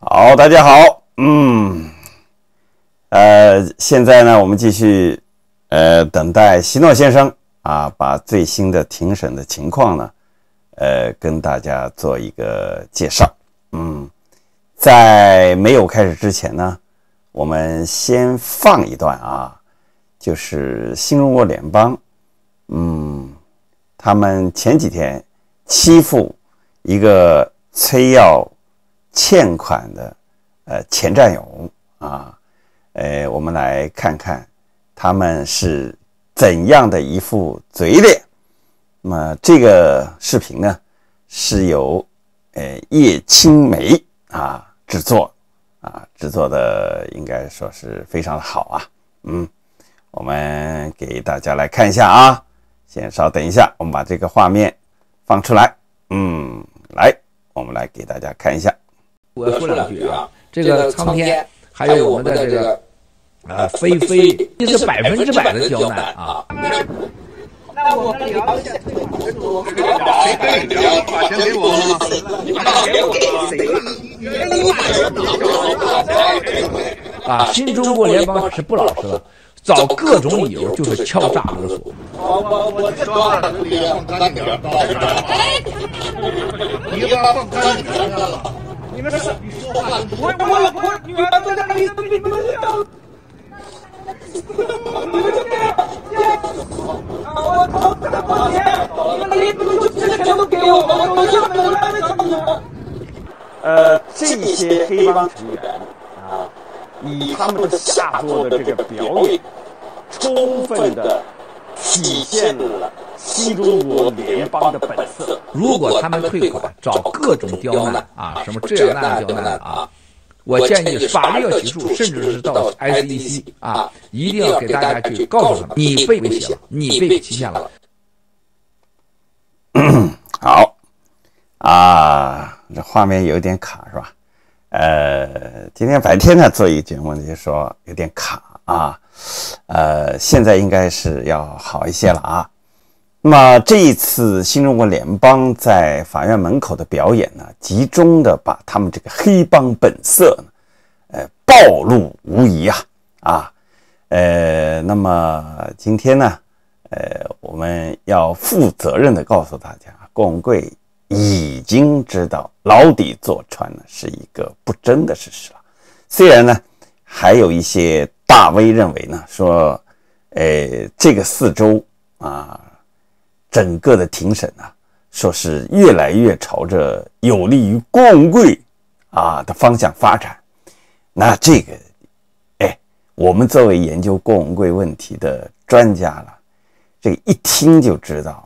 好，大家好，现在呢，我们继续等待希诺先生把最新的庭审的情况呢，跟大家做一个介绍。在没有开始之前呢，我们先放一段就是新中国联邦，他们前几天欺负一个催要欠款的前战友我们来看看他们是怎样的一副嘴脸。那么这个视频呢是由叶青梅制作的，应该说是非常的好我们给大家来看一下先稍等一下，我们把这个画面放出来。来，我们来给大家看一下。 我说两句这个苍天还有我们的这个菲菲，这是100%的刁难那我们聊一下这个制度，谁跟你聊？把钱给我了吗？你把钱给谁？ 新中国联邦是不老实了，找各种理由就是敲诈勒索。 我说了，你别放干点你把放干点了。你们是你说话，我女儿在那里，你们这样。我投这么多钱，你们连这钱都给我，我就没来得及。 这些黑帮成员以他们的下作的这个表演，充分的体现了新中国联邦的本色。 如果他们退款，找各种刁难什么这样那样刁难我建议法律要起诉，甚至是到 SEC 一定要给大家去告诉他们，你被威胁了，你被欺骗了。 好这画面有点卡是吧？今天白天呢做一个节目就说有点卡现在应该是要好一些了那么这一次新中国联邦在法院门口的表演呢，集中的把他们这个黑帮本色呢暴露无遗那么今天呢我们要负责任的告诉大家，郭文贵已经知道牢底坐穿呢是一个不争的事实了。虽然呢还有一些大 V 认为呢说这个4周整个的庭审说是越来越朝着有利于郭文贵的方向发展。那这个我们作为研究郭文贵问题的专家了，这个一听就知道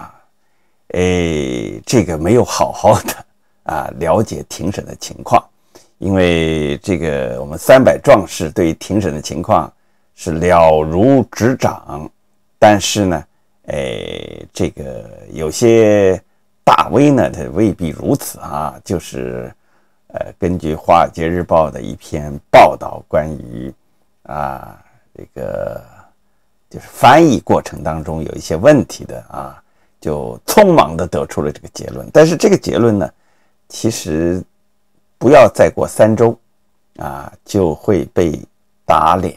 这个没有好好的了解庭审的情况。因为这个我们300壮士对于庭审的情况是了如指掌，但是呢这个有些大 V 呢它未必如此就是根据《华尔街日报》的一篇报道，关于这个就是翻译过程当中有一些问题的就匆忙的得出了这个结论。但是这个结论呢，其实不要再过3周就会被打脸。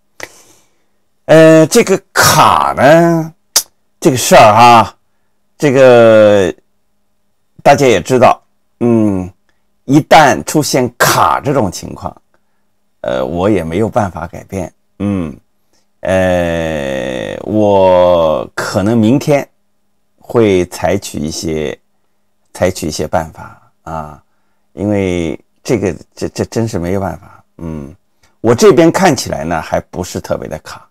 这个卡呢，这个事儿这个大家也知道，一旦出现卡这种情况，我也没有办法改变。我可能明天会采取一些办法因为这真是没有办法。我这边看起来呢还不是特别的卡。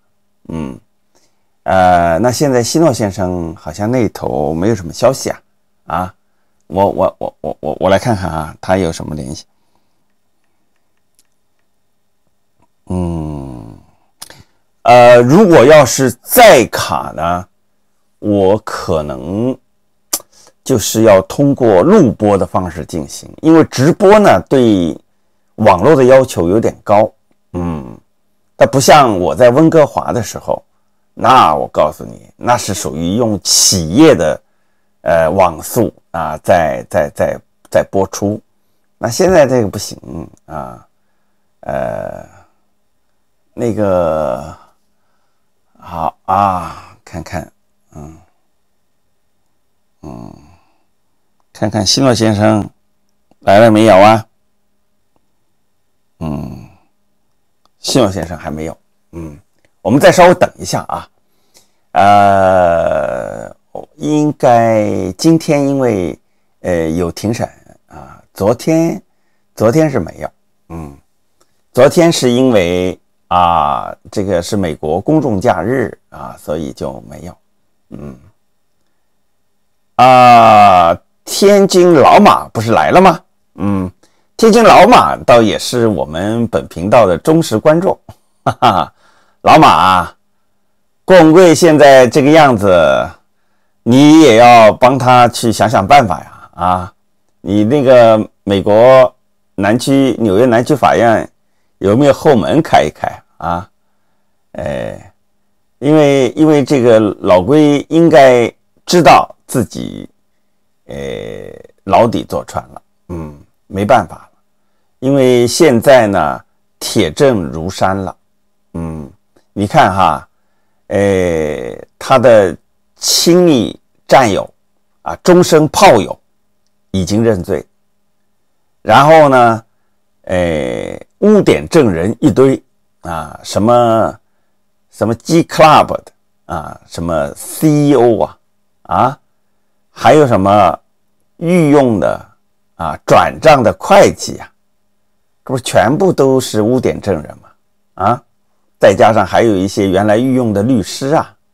那现在希诺先生好像那头没有什么消息我来看看他有什么联系。如果要是再卡呢，我可能就是要通过录播的方式进行，因为直播呢对网络的要求有点高。它不像我在温哥华的时候，那我告诉你，那是属于用企业的网速在播出那现在这个不行啊，那个好啊，看看，看看希诺先生来了没有啊？希诺先生还没有，我们再稍微等一下啊。应该今天因为有庭审啊，昨天是没有，昨天是因为这个是美国公众假日啊，所以就没有，天津老马不是来了吗？天津老马倒也是我们本频道的忠实观众，哈哈，老马，郭文贵现在这个样子，你也要帮他去想想办法呀！你那个美国纽约南区法院有没有后门开一开啊？因为这个老龟应该知道自己牢底坐穿了，没办法了，因为现在呢铁证如山了，你看哈，他的亲密战友终身炮友已经认罪，然后呢，污点证人一堆什么 G Club 的什么 CEO 还有什么御用的转账的会计这不是全部都是污点证人吗？再加上还有一些原来御用的律师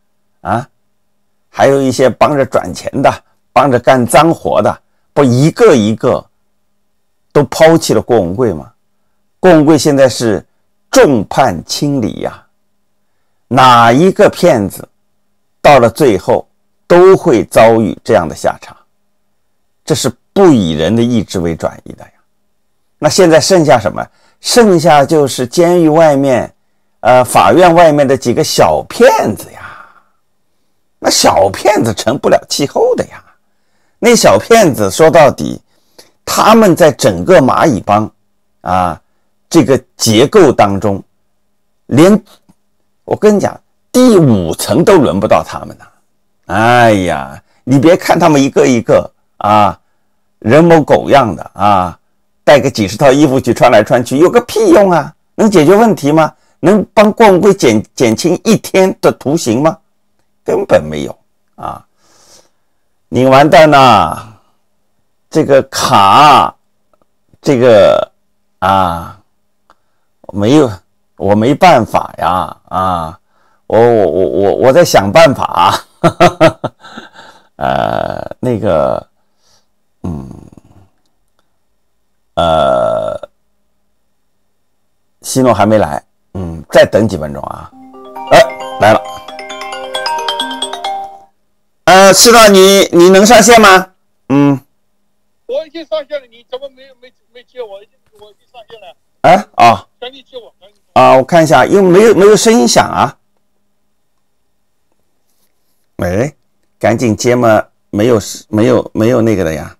还有一些帮着转钱的，帮着干脏活的，不一个一个都抛弃了郭文贵吗？郭文贵现在是众叛亲离哪一个骗子到了最后都会遭遇这样的下场，这是不以人的意志为转移的呀。那现在剩下什么？剩下就是监狱外面法院外面的几个小骗子呀。那小骗子成不了气候的呀。那小骗子说到底，他们在整个蚂蚁帮这个结构当中，我跟你讲，第5层都轮不到他们呢。哎呀，你别看他们一个一个人模狗样的带个几十套衣服去穿来穿去，有个屁用啊？能解决问题吗？能帮郭文贵减轻1天的徒刑吗？根本没有你完蛋了，这个卡，这个我没办法呀我在想办法那个希诺还没来，再等几分钟来了。希诺，你能上线吗？ 我已经上线了，你怎么没接我？我已经上线了。 赶紧接我，我看一下，因为没有声音响赶紧接嘛，没有那个的呀。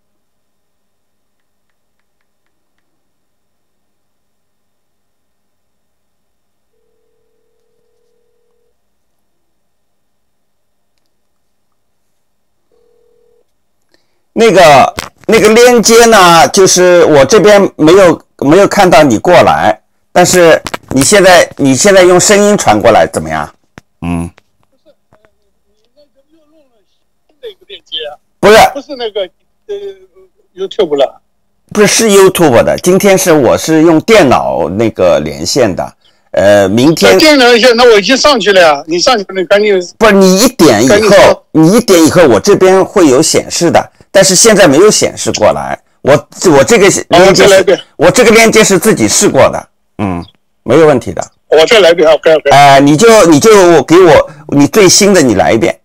那个链接呢，就是我这边没有看到你过来，但是你现在用声音传过来怎么样？ 不是，你那个又弄了新的一个链接不是那个YouTube 了， 不是 YouTube 的，今天我是用电脑那个连线的。明天电脑线，那我已经上去了呀。你上去了，赶紧不是你一点以后，我这边会有显示的，但是现在没有显示过来。我这个链接我这个链接是自己试过的，没有问题的。 我再来一遍，OK。 你就给我你最新的，你来一遍，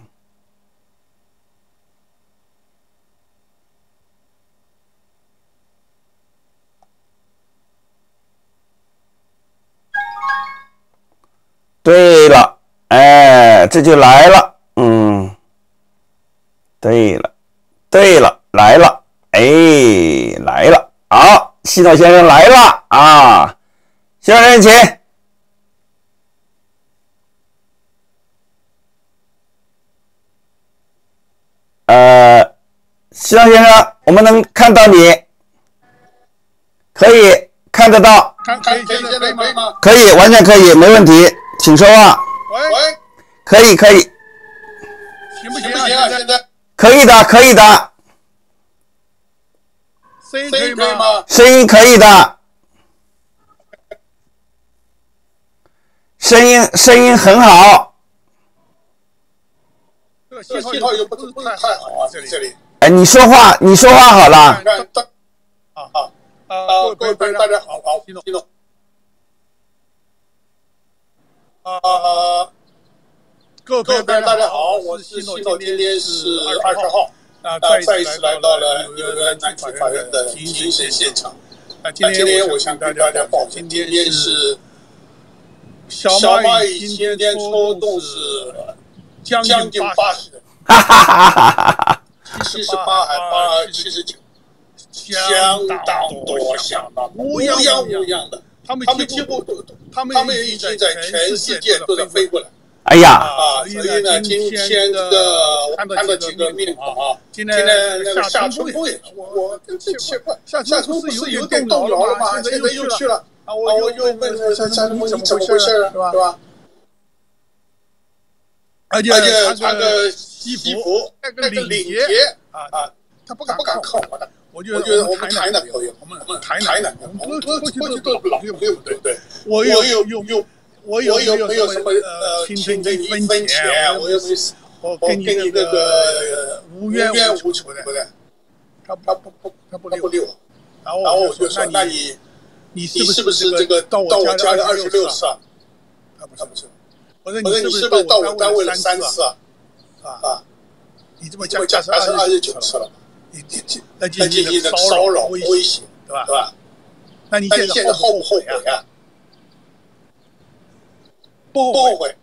对了，这就来了，对了，来了，来来了。好，西诺先生来了啊！西诺先生，请。西诺先生，我们能看到你，可以看得到。 可以，现在可以吗？ 可以，完全可以，没问题，请说话。 喂， 可以， 行不行啊？现在可以的，可以的。 声音可以吗？ 声音可以的，声音很好。 这个信号又不是太好啊，这里。 哎，你说话好了。 各位大家好，西诺。各位大家好，我是西诺，今天是20号，再一次来到了纽约南区法院的庭审现场。今天我向大家报，今天是小蚂蚁今天抽动是将近80人，78还79，相当多，乌泱泱的。他们已经在全世界都在飞过来。 哎呀！ 所以呢，今天我看到几个面孔啊。今天那个夏春风也，我真奇怪，夏春风不是有点动摇了吗？现在又去了。我又问夏春风你怎么回事是吧？而且穿个西服，那个领结他不敢看我的。我觉得我们台南朋友，我们台南，我们过去都老朋友，对。我有没有什么亲跟你分钱？我跟你那个无冤无仇的，他不理我。然后我就说，那你是不是这个到我家的26次啊？他不是。我说你是不是到我单位了3次啊？你这么加是29次了。来进行骚扰、威胁，对吧？那你现在后不后悔啊？不后悔。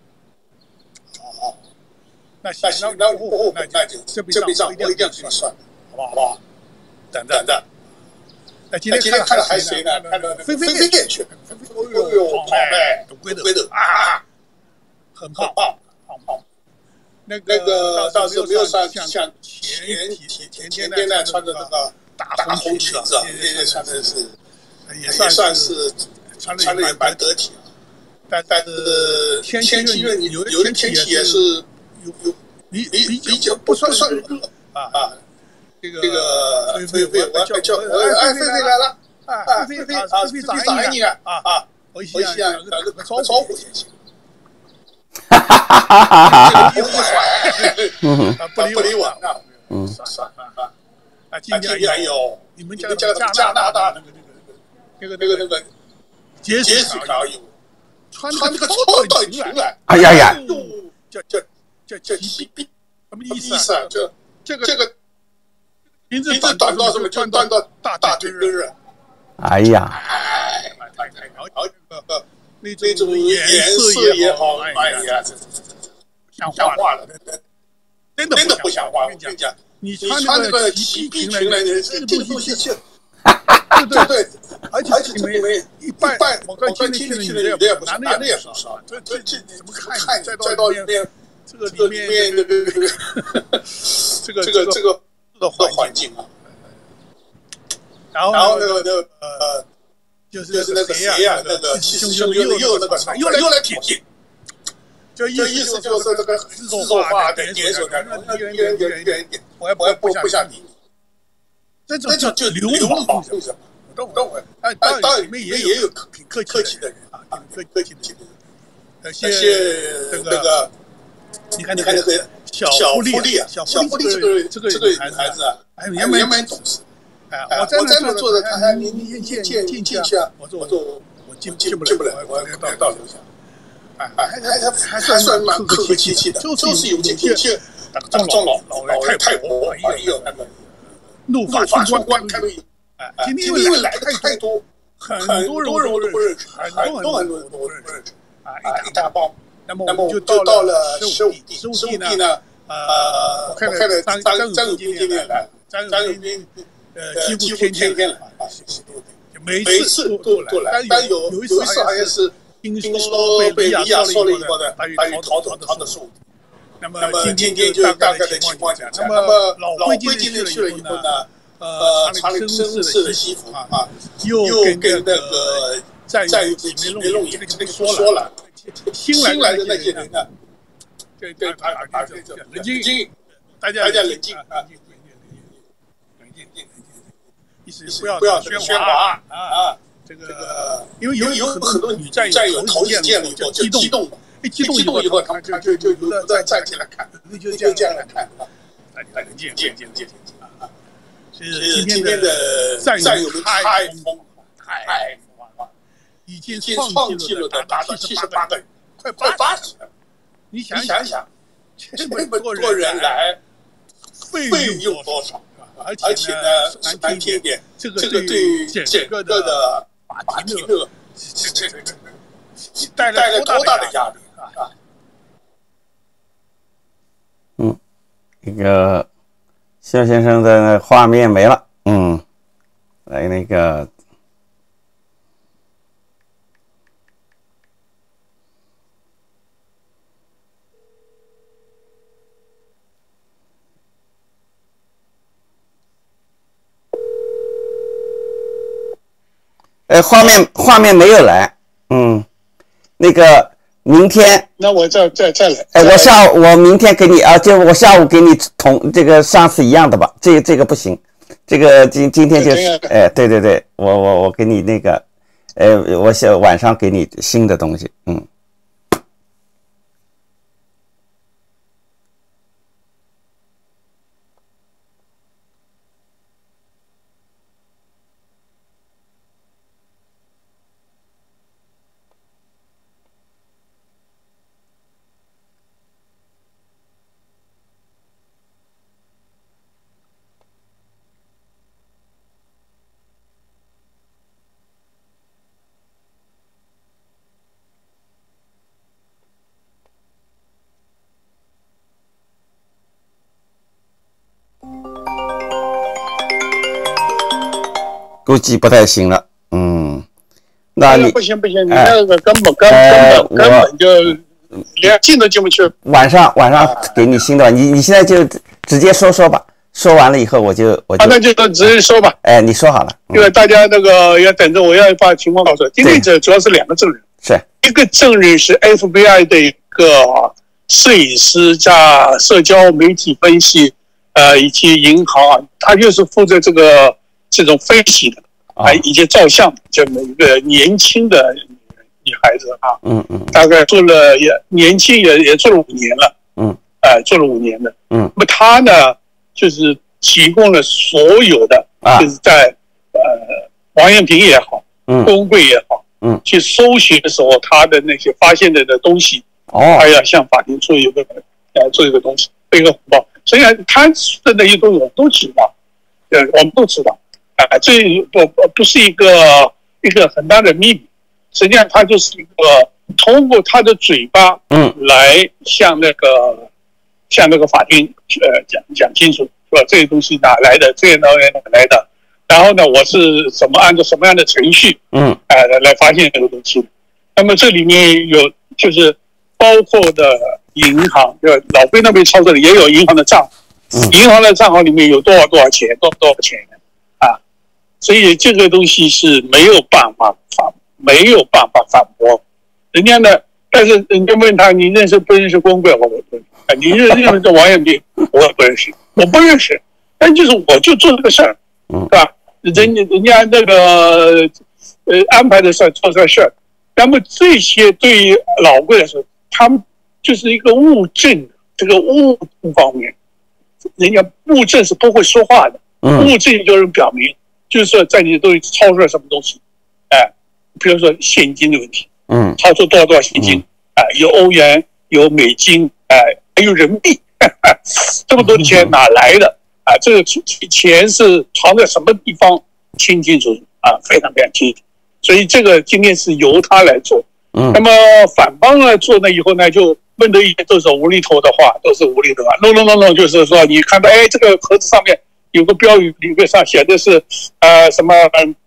那行，那不后悔，那就这笔账我一定要给你算，好不好？等。那今天看了还谁呢？看到飞也去，哎呦，跑嘞，都归的啊，很胖。那个倒是没有像前天呢穿着那个大红裙子，现在穿的是也算是穿的也蛮得体啊。但是天气有的天气也是有比较不算热啊。这个菲菲来了菲菲咋样你啊？我想打个招呼先行。不理我，算了。今天有你们加拿大那个杰斯卡有穿这个超短裙来， 哎呀， 叫骑兵，什么意思啊？这个裙子短到什么？就短到大腿根儿。 哎呀， 那种颜色也好，哎呀，这像话了，真的不像话。我跟你讲，你穿那个骑兵裙来，这个东西对，而且你们一半，我看进去的女的也不少，男的也不少。这怎么看？再到里面，这个里面这个的环境啊，然后那个就是那个谁呀，那个胸又那个又来挺，就意思就是这个自动化的点手感，远一点，我也不想理你，这就流氓，为什么？等会，当然里面也有挺客气的人啊，挺客气的人，那些这个，你看那个小福利啊，小福利这个女孩子啊，也蛮懂事。我在那坐着，他还你进去啊！我进不了，我要到楼下。还算蛮客客气气的，就是有进去打个壮老人太婆，哎呦，那个怒发冲冠，看到有。今天因为来的太多，很多人都不认识，很多人都不认识。一大帮。那么我们就到了十五地呢。我看到张永斌今天来了，张永斌几乎天天来。 每一次都来，但有一次好像是听说被利亚说了以后呢，他又逃的速度。那么今天就大概的情况讲，那么老灰今天去了以后呢，查理绅士的媳妇啊，又跟那个战友里面弄这个就不说了，新来的那些人呢，对他冷静，大家冷静啊，冷静，意思不要喧哗啊。这个因为有很多女战友头一次见了以后就激动了，激动以后他就有的站起来看，就这样来看啊，大家冷静啊。所以今天的战友们太疯了，已经放弃了达到78个人，快80了。你想想，这么多人来，费用多少？而且呢，说难听一点，这个对整个的法庭的带来多大的压力啊！ 那个肖先生的那画面没了，来那个。画面没有来，那个明天， 那我再来， 我明天给你啊，就我下午给你同这个上次一样的吧，这个不行，这个今天就是，对，我给你那个，我想晚上给你新的东西，估计不太行了，那你不行，你那个根本就连进都进不去。 晚上给你新的，你现在就直接说吧，说完了以后我就那就直接说吧。 你说好了， 因为大家那个要等着，我要把情况告诉。今天主要是2个证人， 是一个证人是 FBI 的一个摄影师加社交媒体分析，以及银行，他就是负责这种分析的。以及照相这么一个年轻的女孩子啊，大概做了年轻也做了5年了，做了5年的，那么她呢就是提供了所有的，就是在王艳萍也好，公贵也好，去搜寻的时候，她的那些发现的东西，她要向法庭做一个东西，做一个汇报。虽然她的那些东西我们都知道，我们都知道。这不是一个很大的秘密，实际上它就是一个通过他的嘴巴，来向那个法庭讲清楚，是吧？这些东西哪来的？这些哪来的？然后呢，我是按照什么样的程序，来发现这个东西。那么这里面有就是包括的银行，老龟那边操作的也有银行的账，银行的账号里面有多少钱，多少钱。所以这个东西是没有办法反驳人家的，但是人家问他你认识不认识公贵，我不认识，你认识王艳萍，我也不认识，我不认识，但就是我就做这个事儿，是吧？人家那个安排的事儿做这个事儿，那么这些对于老贵来说，他们就是一个物证，这个物方面，人家物证是不会说话的，物证就是表明。就是说，在你都操作什么东西，比如说现金的问题，操作多少现金，有欧元，有美金，还有人民币，这么多的钱哪来的？这个钱是藏在什么地方，清清楚楚非常非常清楚。所以这个今天是由他来做，那么反方呢做了以后呢，就问的一些都是无厘头的话，都是无厘头的话。no， 就是说你看到这个盒子上面有个标语里面上写的是什么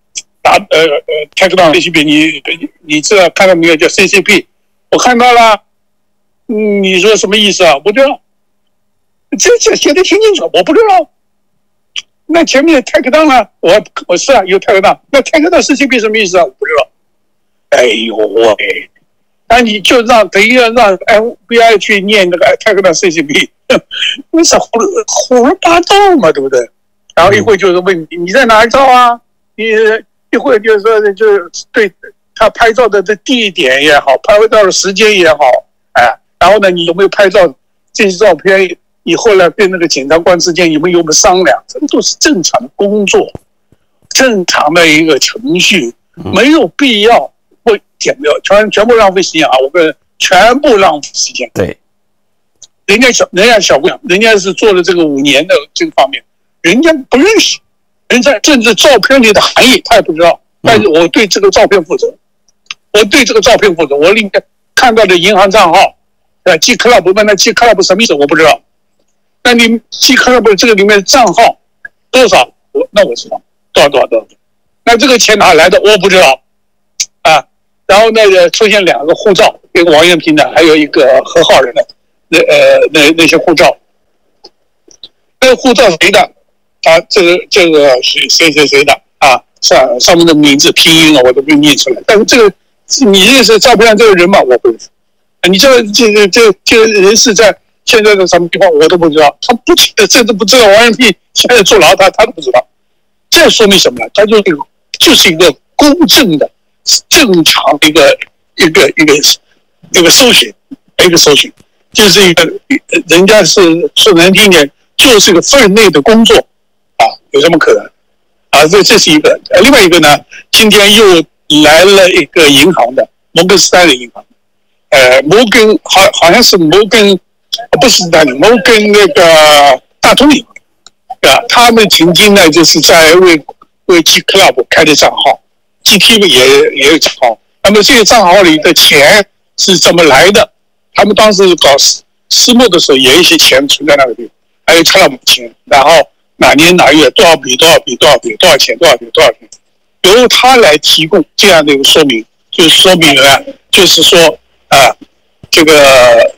Tech-Down CCP， 你知道看到没有？叫 CCP， 我看到了。你说什么意思啊？不知道，这写的挺清楚，我不知道。那前面 Tech-Down 呢？我是啊，有 Tech-Down， 那 Tech-Down CCP 什么意思啊？我不知道。哎呦喂！那你就等于让 FBI 去念那个 Tech-Down CCP， 那是胡说八道嘛，对不对？然后一会就是问你在哪儿照啊？你一会就是说就是对他拍照的地点也好，拍照的时间也好，哎。然后呢，你有没有拍照？这些照片你后来跟那个检察官之间有没有商量？这都是正常的工作，正常的一个程序，没有必要不减掉，全部浪费时间啊！我跟全部浪费时间。 对， 人家小姑娘，人家是做了这个5年的这个方面，人家不认识，人家甚至照片里的含义他也不知道。但是我对这个照片负责，我里面看到的银行账号。G Club 问他 G Club 什么意思？我不知道。那你 G Club 这个里面的账号多少？那我知道多少。那这个钱哪来的？我不知道啊。然后那个出现2个护照，一个王艳平的，还有一个何浩人的，那些护照。那个护照谁的？啊，这个是谁的啊？上面的名字拼音我都没念出来。但是这个你认识照片上这个人吗？我不认识。你这个人是在现在的什么地方我都不知道，他这都不知道王艳平现在坐牢他都不知道，这说明什么呢？他就是一个公正的、正常的一个搜寻，就是一个人家是说难听点，就是一个分内的工作啊，有什么可能啊？这是一个，另外一个呢，今天又来了一个银行的摩根斯丹利银行。摩根好像是摩根，不是那里，摩根那个大通银行，啊，他们曾经呢就是在为 G Club 开的账号 ，GT 也有账号。那么这个账号里的钱是怎么来的？他们当时搞私募的时候，也有一些钱存在那个地方，还有 Club 钱，然后哪年哪月多少笔，多少钱，由他来提供这样的一个说明，就说明了，就是说。这个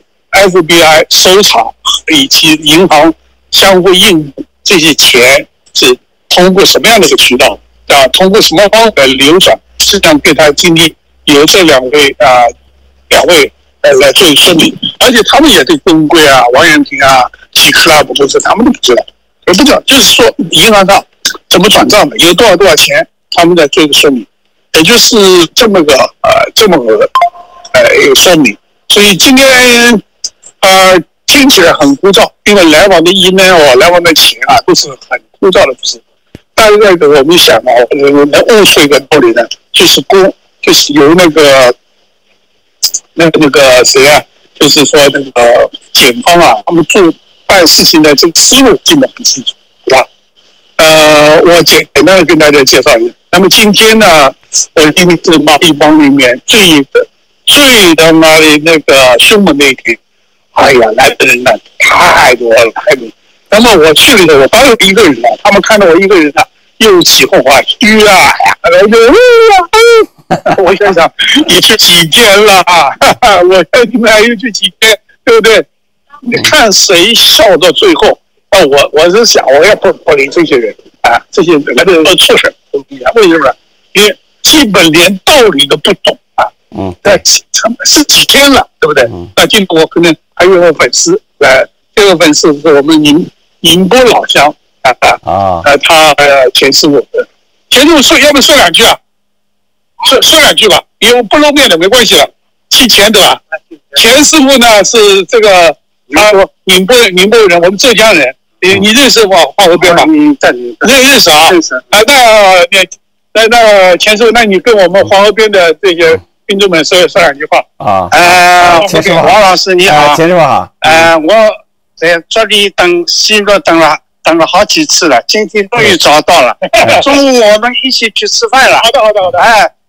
FBI 搜查以及银行相互应付这些钱是通过什么样的一个渠道啊？通过什么方法流转？实际上对他今天由这两位来做说明，而且他们也对公规啊、王艳平啊、G Club 都是他们都不知道，就是说银行上怎么转账的，有多少钱，他们在做一个说明，也就是这么个一个说明。所以今天听起来很枯燥，因为来往的email来往的钱啊都是很枯燥的事。但是那个我们想啊，能悟出一个道理呢，就是由那个谁啊，就是说那个检方啊，他们办事情的这个思路基本很清楚，对吧？我简单的跟大家介绍一下。那么今天呢，我因为是马屁帮里面最他妈的那个凶猛那一天，哎呀，来的人呢太多了。那么我去了，我刚有一个人啊，他们看到我一个人啊，又起哄啊，我想想，你去几天了啊？我看你们还又去几天，对不对？你看谁笑到最后？我是想，我要不理这些人啊，这些人来的人都错事，为什么？因为基本连道理都不懂啊。是几天了，对不对？那今天我可能还有个粉丝，这个粉丝是我们宁波老乡他钱师傅，要不说两句啊？说两句吧，因为不露面的没关系了，提前对吧？钱师傅呢是这个宁波人，我们浙江人，你认识黄河边吗？认识啊？认识啊。那钱师傅，那你跟我们黄河边的这些听众们说两句话啊。 王老师你好。 钱师傅好。 我在这里西路等了好几次了，今天终于找到了。中午我们一起去吃饭了。 好的。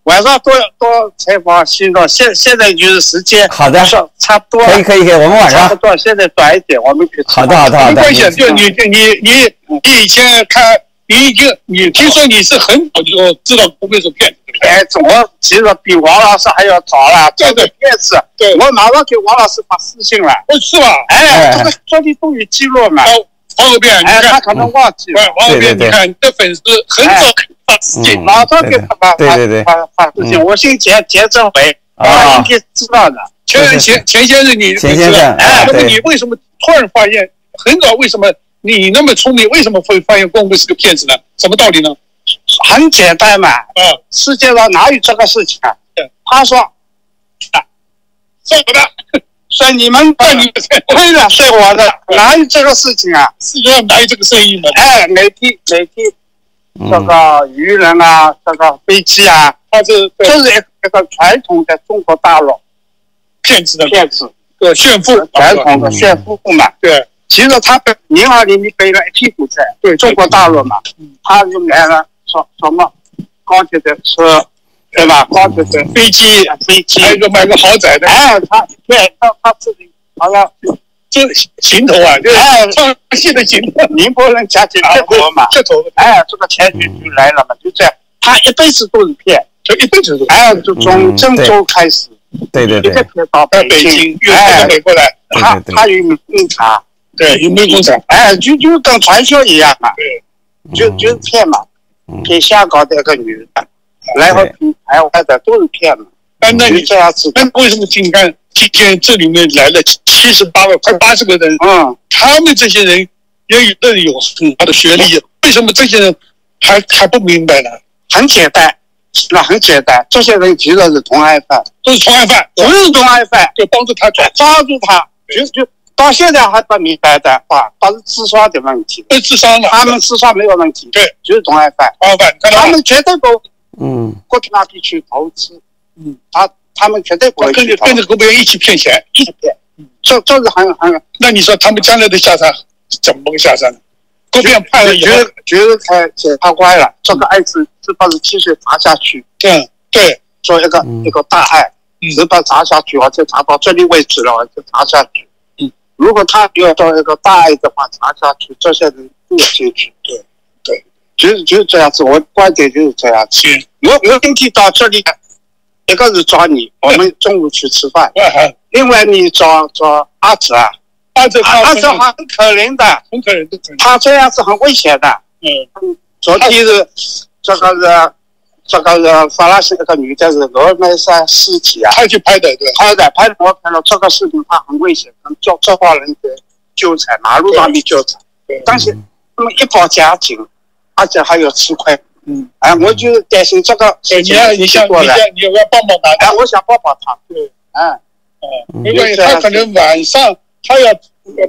晚上多采访新庄。现在就是时间， 好的， 差不多， 可以，我们晚上差不多，现在短一点，我们去。 好的， 没关系，就你以前看，你听说你是很早就知道郭飞是骗子， 我其实比王老师还要早了， 对骗子， 对， 我马上给王老师发私信了， 是吧？ 这个这里都有记录嘛。 黄河边， 他可能忘记了。 黄河边，你看你的粉丝很早发私信， 马上给他发私信。我姓钱正伟，他应该知道的。 钱先生，你钱先生， 那么你为什么突然发现很早？为什么你那么聪明？为什么会发现郭飞是个骗子呢？什么道理呢？ 很简单嘛，世界上哪有这个事情啊？他说， 是我的。 说你们亏了，是我的，哪有这个事情啊？ 世界上哪有这个生意呢？ 每天这个渔人啊，这个飞机啊，这是一个传统的中国大陆骗子， 炫富，传统的炫富嘛。 对， 其实他银行里面背了一屁股债，对中国大陆嘛，他就买了什么高铁的车。对吧？高铁的飞机， 还有买个豪宅的。 他自己好像这行头啊，创新的行头， 宁波人家境这头嘛， 这头， 这个钱就来了嘛，就这样。他一辈子都是骗， 就一辈子都。 就从郑州开始， 对， 一直骗到北京， 又回过来。 他有工厂， 对，有没有工厂？ 就跟传销一样嘛， 对， 就是骗嘛，骗香港的一个女的。然后台湾的都是骗子， 那你这样子， 那为什么今天这里面来了78个，快80个人？他们这些人也有很高的学历，为什么这些人还不明白呢？ 很简单，这些人其实是同案犯， 都是同案犯， 不是同案犯， 就帮助他， 就到现在还不明白的话，他是智商的问题， 智商的， 他们智商没有问题， 对， 就是同案犯，他们绝对不。过去那边去投资，他们绝对不会跟着郭飞一起骗钱， 一起骗，这是很。 那你说他们将来的下场怎么个下场？郭飞判了以后， 觉得检察官了，这个案子是把17岁查下去， 对， 做一个大案，只把查下去，我就查到这里为止了，我就查下去。如果他要做一个大案的话，查下去，这些人都有进去，对。就是这样子，我观点就是这样子。我今天到这里，一个是找你，我们中午去吃饭；另外你找阿哲啊，阿哲很可怜的，他这样子很危险的。昨天是这个是法拉盛那个女的是罗梅山尸体啊， 他去拍的，对， 拍的，我看到这个视频，他很危险，叫这帮人的纠缠，马路上面纠缠，但是他们一跑加紧。而且还有吃亏，我就担心这个。 你要帮帮他， 我想帮帮他，对， 因为他可能晚上他要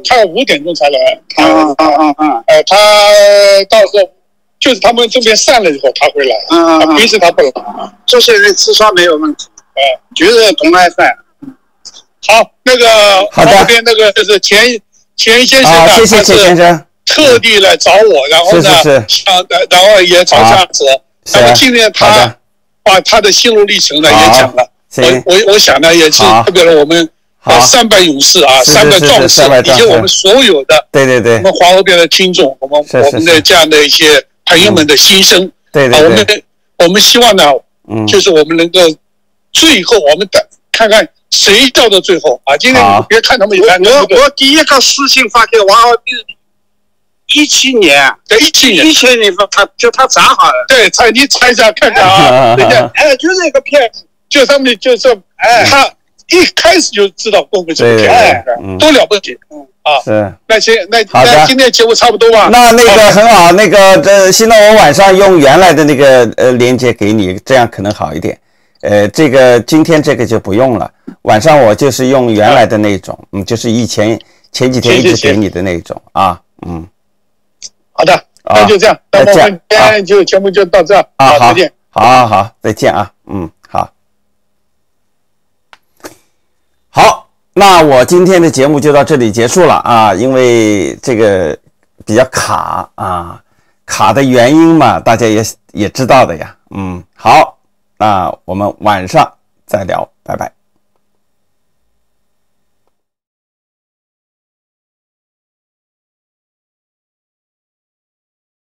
5点钟才来，他到时候就是他们这边散了以后他会来，平时他不来。 这些人智商没有问题，就是同案犯。 好，那个旁边那个就是钱先生， 谢谢钱先生。 特地来找我，然后呢，然后也找下子。那么今天他把他的心路历程呢也讲了。我想呢也是代表了我们300勇士啊，300壮士，以及我们所有的我们华河边的听众，我们的这样的一些朋友们的心声。我们希望呢，就是我们能够最后我们看看谁到到最后啊。今天你别看他们我第一个私信发给王河边。17年， 对，17年他查好了， 对，你查一下看看啊， 就是一个骗子， 就他们就是他一开始就知道郭飞是个骗子，多了不起是。 那今天节目差不多吧？ 那个很好，那个现在我晚上用原来的那个链接给你，这样可能好一点。这个今天这个就不用了，晚上我就是用原来的那种，就是前几天一直给你的那种啊， 好的，那就这样，那我们今天就节目就到这啊， 再见， 好，再见啊，好，那我今天的节目就到这里结束了啊，因为这个比较卡的原因嘛，大家也知道的呀，好。 那我们晚上再聊，拜拜。